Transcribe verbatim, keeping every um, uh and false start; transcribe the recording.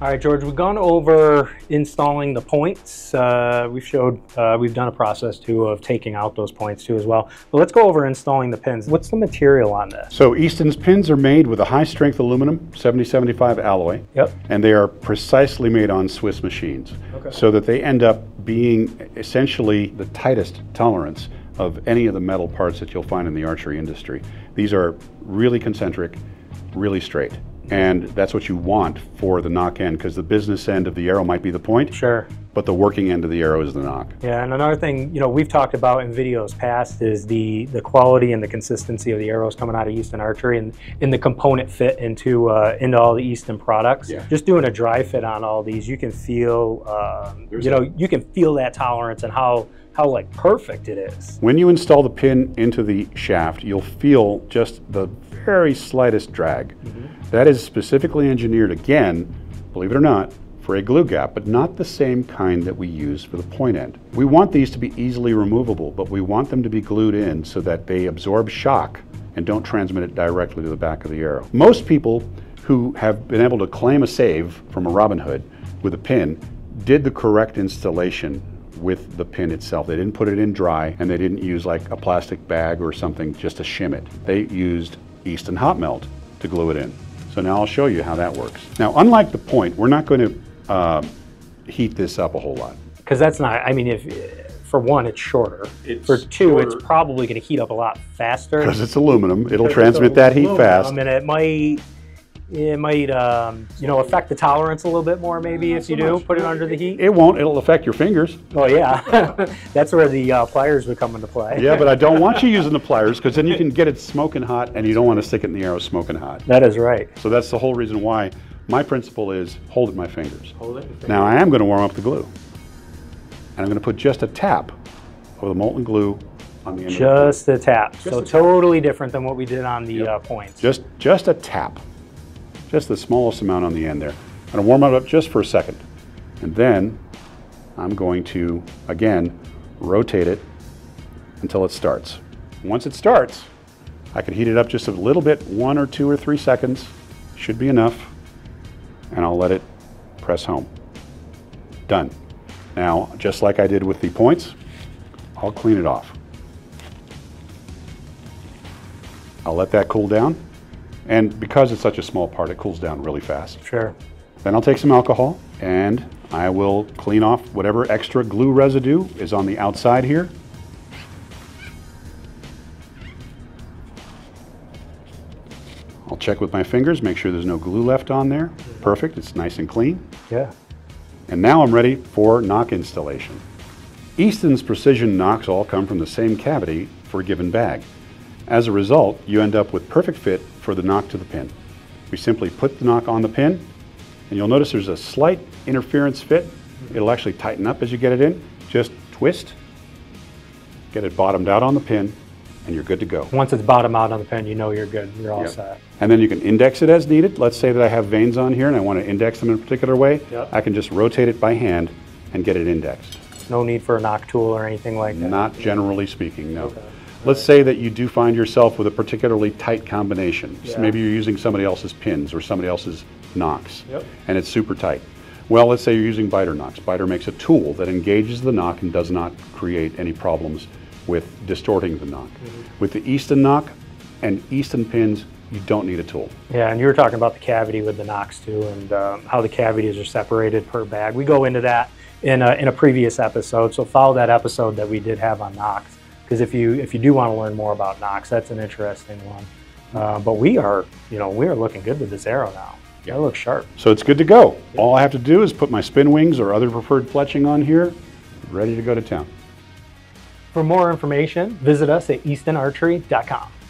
All right, George, we've gone over installing the points. Uh, we've showed, uh, we've done a process too of taking out those points too as well. But let's go over installing the pins. What's the material on this? So Easton's pins are made with a high strength aluminum, seventy seventy-five alloy. Yep. And they are precisely made on Swiss machines. Okay. So that they end up being essentially the tightest tolerance of any of the metal parts that you'll find in the archery industry. These are really concentric, really straight. And that's what you want for the knock end, because the business end of the arrow might be the point. Sure. But the working end of the arrow is the knock. Yeah, and another thing, you know, we've talked about in videos past is the the quality and the consistency of the arrows coming out of Easton Archery and in the component fit into uh, into all the Easton products. Yeah. Just doing a dry fit on all these, you can feel, um, you know, you can feel that tolerance and how how like perfect it is. When you install the pin into the shaft, you'll feel just the very slightest drag. Mm-hmm. That is specifically engineered, again, believe it or not, for a glue gap, but not the same kind that we use for the point end. We want these to be easily removable, but we want them to be glued in so that they absorb shock and don't transmit it directly to the back of the arrow. Most people who have been able to claim a save from a Robin Hood with a pin did the correct installation with the pin itself. They didn't put it in dry, and they didn't use like a plastic bag or something just to shim it. They used Easton hot melt to glue it in. So now I'll show you how that works. Now, unlike the point, we're not going to uh, heat this up a whole lot. Because that's not, I mean, if for one, it's shorter. It's for two, shorter. It's probably going to heat up a lot faster. Because it's aluminum, it'll transmit that heat fast. And it might, it might, um, you know, affect the tolerance a little bit more maybe if you do put it under the heat. It won't, it'll affect your fingers. Oh yeah, that's where the uh, pliers would come into play. Yeah, but I don't want you using the pliers because then you can get it smoking hot and you don't want to stick it in the arrow smoking hot. That is right. So that's the whole reason why my principle is hold it in my fingers. Hold it in fingers. Now I am going to warm up the glue. And I'm going to put just a tap of the molten glue on the end Just of the a tap. Just so a tap. Totally different than what we did on the Yep. uh, points. Just, just a tap. Just the smallest amount on the end there. I'm going to warm it up just for a second. And then I'm going to, again, rotate it until it starts. Once it starts, I can heat it up just a little bit, one or two or three seconds. Should be enough. And I'll let it press home. Done. Now, just like I did with the points, I'll clean it off. I'll let that cool down. And because it's such a small part, it cools down really fast. Sure. Then I'll take some alcohol and I will clean off whatever extra glue residue is on the outside here. I'll check with my fingers, make sure there's no glue left on there. Perfect, it's nice and clean. Yeah. And now I'm ready for knock installation. Easton's precision knocks all come from the same cavity for a given bag. As a result, you end up with perfect fit for the knock to the pin. We simply put the knock on the pin, and you'll notice there's a slight interference fit. It'll actually tighten up as you get it in. Just twist, get it bottomed out on the pin, and you're good to go. Once it's bottomed out on the pin, you know you're good. You're all Yep. set. And then you can index it as needed. Let's say that I have veins on here and I want to index them in a particular way. Yep. I can just rotate it by hand and get it indexed. No need for a knock tool or anything like that. Not generally speaking, no. Okay. Let's say that you do find yourself with a particularly tight combination. So Yeah. maybe you're using somebody else's pins or somebody else's knocks, Yep. and it's super tight. Well, let's say you're using biter knocks. Biter makes a tool that engages the knock and does not create any problems with distorting the knock. Mm-hmm. With the Easton knock and Easton pins, you don't need a tool. Yeah, and you were talking about the cavity with the Nocks too, and um, how the cavities are separated per bag. We go into that in a, in a previous episode, so follow that episode that we did have on Nocks. Because if you if you do want to learn more about Nocks, that's an interesting one. Uh, but we are, you know, we are looking good with this arrow now. Yeah, it looks sharp. So it's good to go. Yeah. All I have to do is put my spin wings or other preferred fletching on here, ready to go to town. For more information, visit us at easton archery dot com.